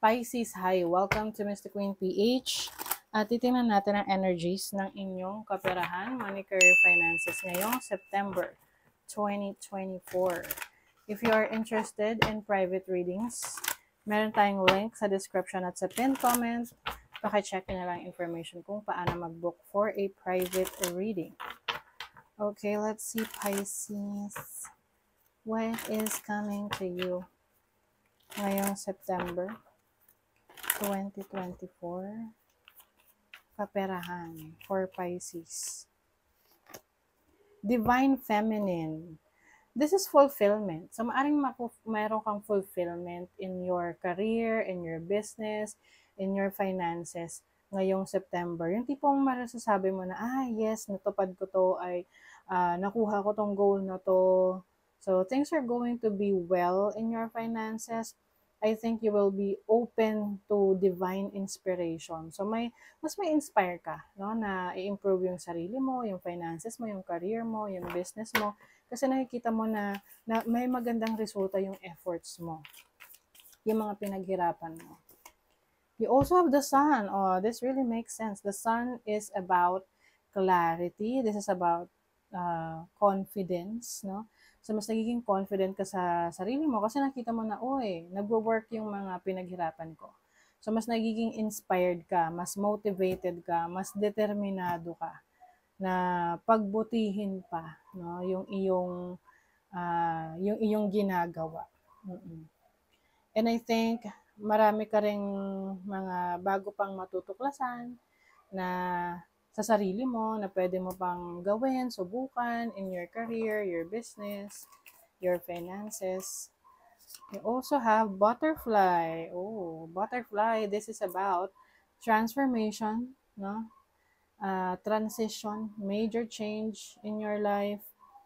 Pisces, hi! Welcome to Mr. Queen PH. At titingnan natin ang energies ng inyong kaperahan, money, career, finances ngayong September 2024. If you are interested in private readings, meron tayong link sa description at sa pinned comment. Paki-check nyo lang information kung paano mag-book for a private reading. Okay, let's see Pisces. What is coming to you ngayong September 2024, kaperahan for Pisces. Divine Feminine. This is fulfillment. So, maaring mayroon kang fulfillment in your career, in your business, in your finances ngayong September. Yung tipong masasabi mo na, yes, natupad ko to, nakuha ko tong goal na to. So, things are going to be well in your finances. I think you will be open to divine inspiration. So, mas may inspire ka, no, na i-improve yung sarili mo, yung finances mo, yung career mo, yung business mo. Kasi nakikita mo na may magandang resulta yung efforts mo, yung mga pinaghirapan mo. You also have the sun. Oh, this really makes sense. The sun is about clarity. This is about confidence, no? So, mas nagiging confident ka sa sarili mo kasi nakita mo na, nagwo-work yung mga pinaghirapan ko. So, mas nagiging inspired ka, mas motivated ka, mas determinado ka na pagbutihin pa, no, yung iyong ginagawa. And I think marami ka ring mga bago pang matutuklasan na sa sarili mo na pwede mo pang gawin, subukan in your career, your business, your finances. You also have butterfly. Oh, butterfly, this is about transformation, no? Transition, major change in your life.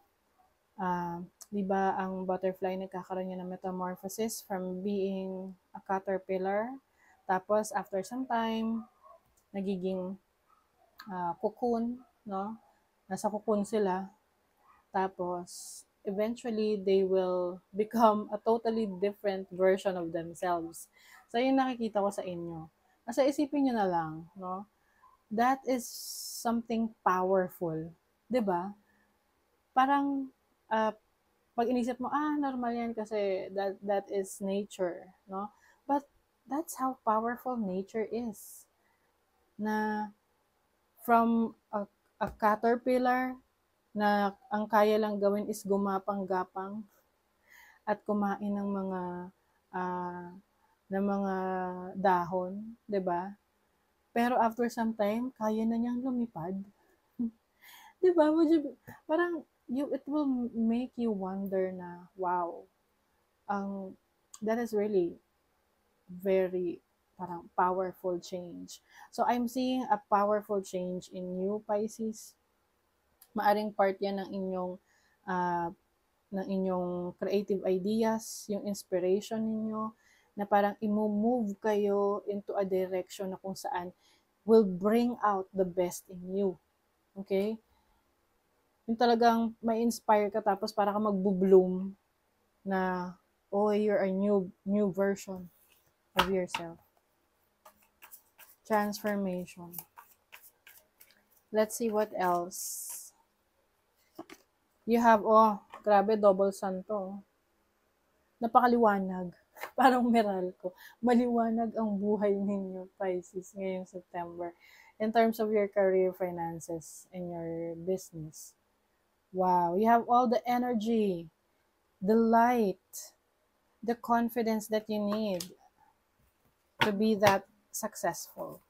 Di ba ang butterfly nagkakaroon niya ng metamorphosis from being a caterpillar. Tapos, after some time, nagiging cocoon, no? Nasa cocoon sila. Tapos, eventually, they will become a totally different version of themselves. So, yun nakikita ko sa inyo. Nasa isipin nyo na lang, no? That is something powerful. 'Di ba? Parang, pag inisip mo, normal yan kasi that is nature, no? But, that's how powerful nature is. Na, from a caterpillar na ang kaya lang gawin is gumapang-gapang at kumain ng mga dahon, 'di ba? Pero after some time, kaya na niyang lumipad. 'Di ba? Parang it will make you wonder na, wow, that is really very parang powerful change. So, I'm seeing a powerful change in you, Pisces. Maaring part yan ng inyong creative ideas, yung inspiration ninyo, na parang i-move kayo into a direction na kung saan will bring out the best in you. Okay? Yung talagang may inspire ka tapos para ka magbo-bloom na, you're a new version of yourself. Transformation. Let's see what else. You have, grabe, double sun to. Napakaliwanag. Parang Meralco. Maliwanag ang buhay ninyo, Pisces, ngayong September. In terms of your career, finances, and your business. Wow, you have all the energy, the light, the confidence that you need to be that successful.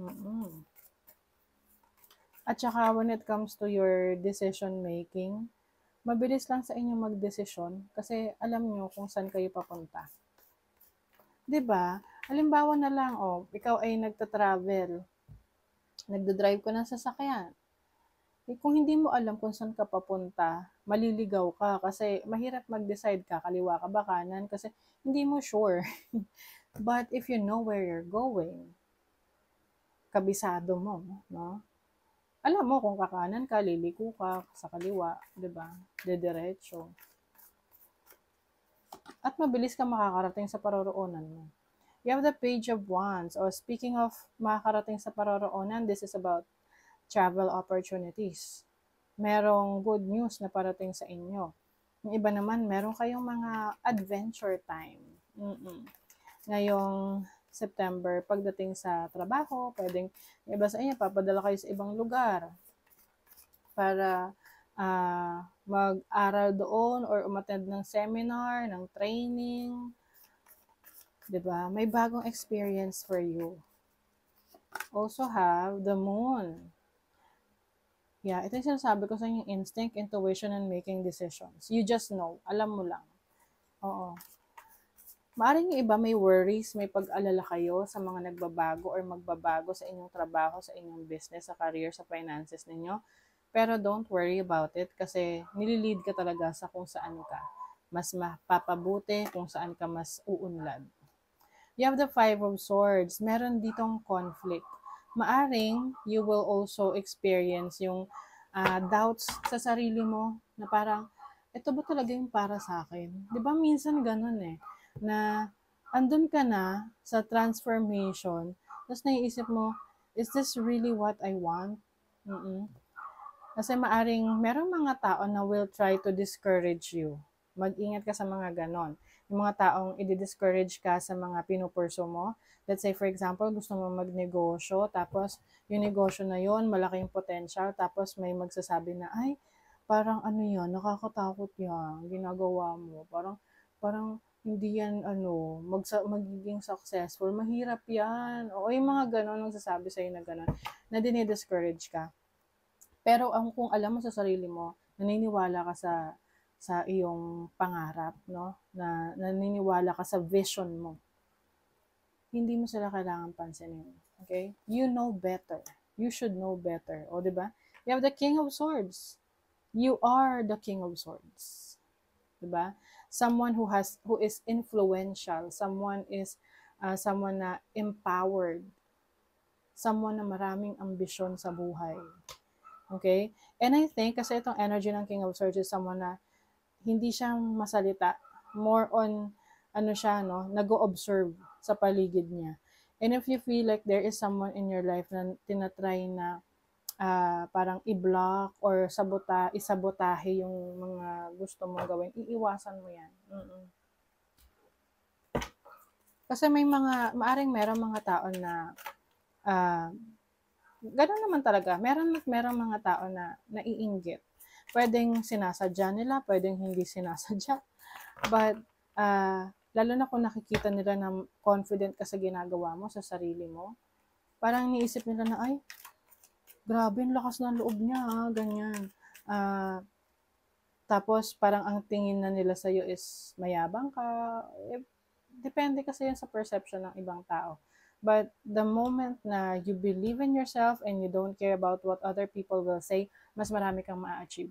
At saka when it comes to your decision making, mabilis lang sa inyo magdesisyon kasi alam nyo kung saan kayo papunta. 'Di ba? Halimbawa na lang, ikaw ay nagta-travel. Nagda-drive ka ng sasakyan. Kung hindi mo alam kung saan ka papunta, maliligaw ka kasi mahirap mag-decide ka, kaliwa ka ba, kanan, kasi hindi mo sure. But if you know where you're going, kabisado mo, no? Alam mo kung kakanan ka, liliko ka sa kaliwa, 'di ba? Dediretso. At mabilis ka makakarating sa paroroonan mo. You have the Page of Wands. O speaking of makakarating sa paroroonan, this is about travel opportunities. Merong good news na parating sa inyo. Yung iba naman, meron kayong mga adventure time. Ngayong September, pagdating sa trabaho, pwedeng yung iba sa inyo, papadala kayo sa ibang lugar para mag-aral doon or umattend ng seminar, ng training. Diba? May bagong experience for you. Also have the moon. Yeah, ito yung sinasabi ko sa inyo, instinct, intuition, and making decisions. You just know. Alam mo lang. Oo. Maaring yung iba may worries, may pag-alala kayo sa mga nagbabago or magbabago sa inyong trabaho, sa inyong business, sa career, sa finances ninyo. Pero don't worry about it kasi nililid ka talaga sa kung saan ka mas mapapabuti, kung saan ka mas uunlad. You have the Five of Swords. Meron ditong conflict. Maaring you will also experience yung doubts sa sarili mo na parang, ito ba talaga yung para sa akin? Di ba minsan ganun na andun ka na sa transformation, tapos naiisip mo, is this really what I want? Kasi maaring merong mga tao na will try to discourage you. Mag-ingat ka sa mga ganon. Yung mga taong i-discourage ka sa mga pinupurso mo. Let's say, for example, gusto mo magnegosyo, tapos yung negosyo na yon malaking potential, tapos may magsasabi na, ay, parang ano yan, nakakatakot yan, ginagawa mo. Parang hindi yan, magiging successful, mahirap yan. O yung mga ganon, nagsasabi sa'yo na ganon, na dinidiscourage ka. Pero kung alam mo sa sarili mo, naniniwala ka sa iyong pangarap, no? Na naniniwala ka sa vision mo, hindi mo sila kailangan pansinin. Okay? You know better. You should know better. O, di ba? You have the King of Swords. You are the King of Swords. Di ba? Someone who is influential. Someone na empowered. Someone na maraming ambisyon sa buhay. Okay? And I think, kasi itong energy ng King of Swords is someone na hindi siya masalita. More on, nag-o-observe sa paligid niya. And if you feel like there is someone in your life na tinatry na parang i-block or isabotahe yung mga gusto mong gawin, iiwasan mo yan. Kasi maaring merong mga tao na ganun naman talaga. Meron mga tao na naiinggit. Pwedeng sinasadya nila, pwedeng hindi sinasadya. But, lalo na kung nakikita nila na confident ka sa ginagawa mo, sa sarili mo, parang niisip nila na, ay, grabe, ang lakas ng loob niya, ganyan. Tapos, parang ang tingin na nila sa'yo is mayabang ka. Depende kasi yan sa perception ng ibang tao. But the moment na you believe in yourself and you don't care about what other people will say, mas marami kang ma-achieve.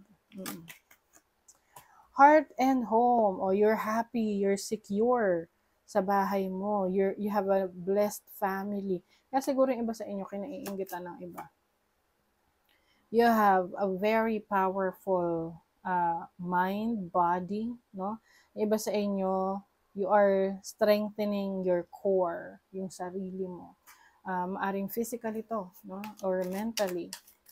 Heart and home, or you're happy, you're secure sa bahay mo, you have a blessed family. Kaya siguro yung iba sa inyo, kinaiingitan ng iba. You have a very powerful mind, body, no? Yung iba sa inyo, you are strengthening your core, yung sarili mo. Maaring physically to, no? Or mentally.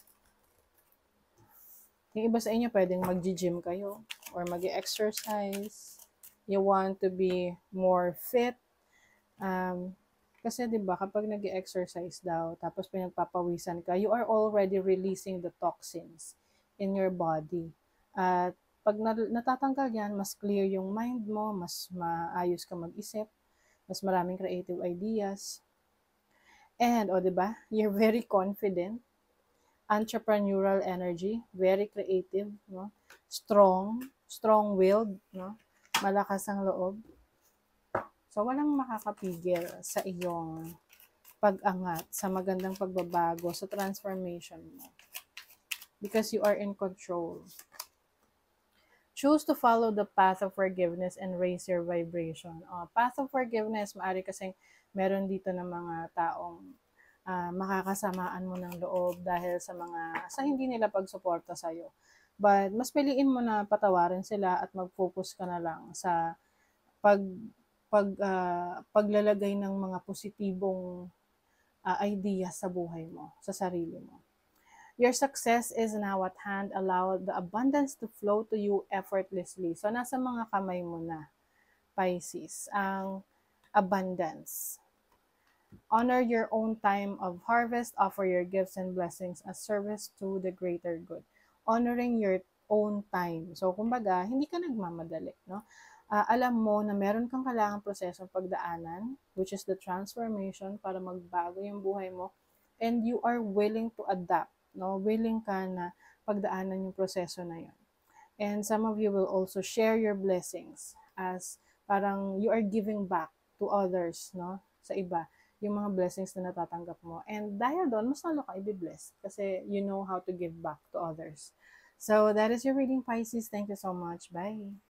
Yung iba sa inyo, pwedeng mag-gym kayo or mag-exercise. You want to be more fit. Kasi 'di ba kapag nag-exercise daw, tapos pinagpapawisan ka, you are already releasing the toxins in your body. At pag natatanggal yan, mas clear yung mind mo, mas maayos ka mag-isip, mas maraming creative ideas. And, 'di ba? You're very confident. Entrepreneurial energy, very creative, no? Strong-willed, no? Malakas ang loob. So, walang makakapigil sa iyong pag-angat, sa magandang pagbabago, sa transformation mo. Because you are in control. Choose to follow the path of forgiveness and raise your vibration. Path of forgiveness, maaari kasing meron dito ng mga taong makakasamaan mo ng loob dahil sa hindi nila pagsuporta sa'yo. But mas piliin mo na patawarin sila at mag-focus ka na lang sa paglalagay ng mga positibong idea sa buhay mo, sa sarili mo. Your success is now at hand. Allow the abundance to flow to you effortlessly. So, nasa mga kamay mo na, Pisces, ang abundance. Honor your own time of harvest. Offer your gifts and blessings as service to the greater good. Honoring your own time. So, kumbaga, hindi ka nagmamadali, no? Alam mo na meron kang kailangang prosesong pagdaanan, which is the transformation para magbago yung buhay mo, and you are willing to adapt, no? Willing ka na pagdaanan yung proseso na yun. And some of you will also share your blessings as parang you are giving back to others, no? Sa iba, yung mga blessings na natatanggap mo. And dahil doon, mas lalo ka i-bless kasi you know how to give back to others. So, that is your reading, Pisces. Thank you so much. Bye.